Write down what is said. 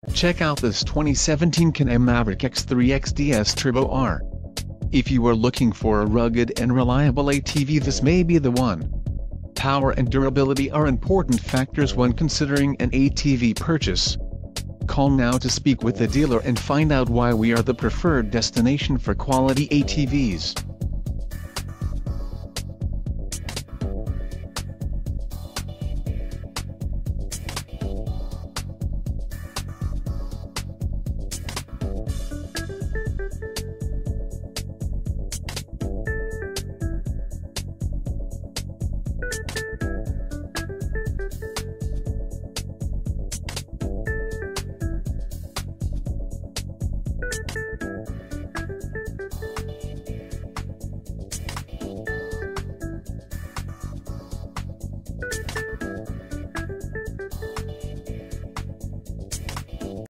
Check out this 2017 Can-Am Maverick X3 XDS Turbo R. If you are looking for a rugged and reliable ATV, this may be the one. Power and durability are important factors when considering an ATV purchase. Call now to speak with the dealer and find out why we are the preferred destination for quality ATVs.